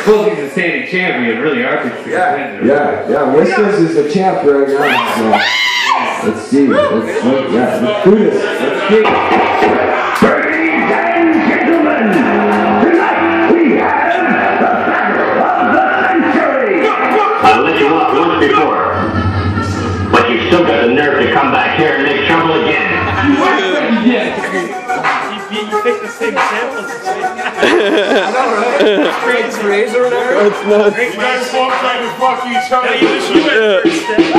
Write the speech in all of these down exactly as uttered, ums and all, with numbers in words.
Well, he's a standing champion, really Arthur's the contender. Yeah, yeah, Whiskers is the champ right now. So let's see. Let's, let's, yeah, let's do this. Let's do it. Ladies and gentlemen, tonight we have the battle of the century. I'll let you off once before, but you've still got the nerve to come back here and make trouble again. You, you picked the same samples as me. I know, right? Creates razor or whatever. That's nuts. You guys both trying to fuck each other. Yeah, you, you went first step.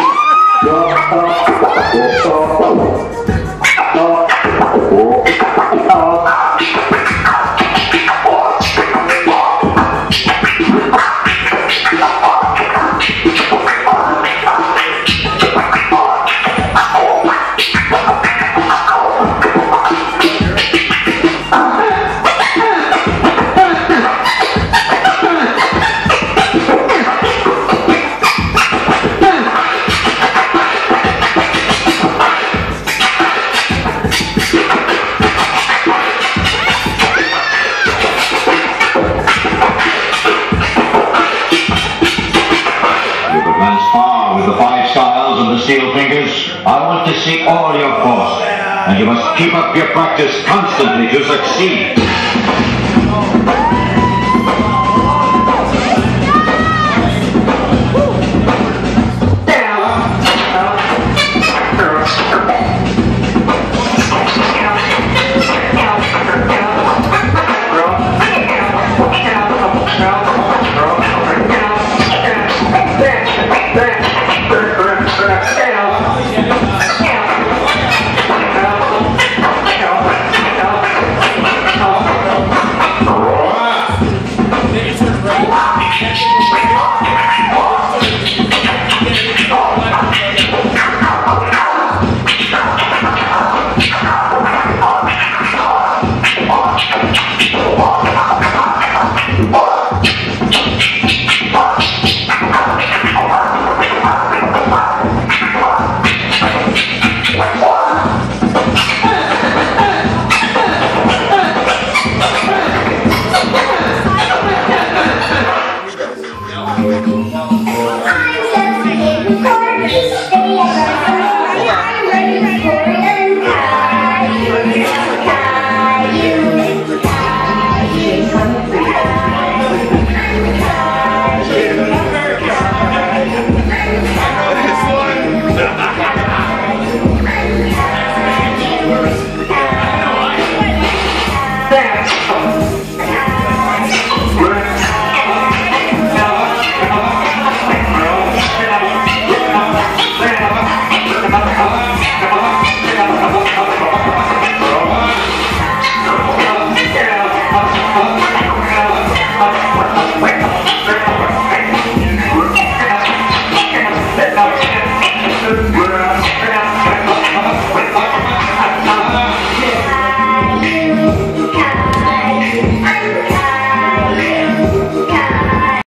Steel fingers, I want to see all your force, and you must keep up your practice constantly to succeed.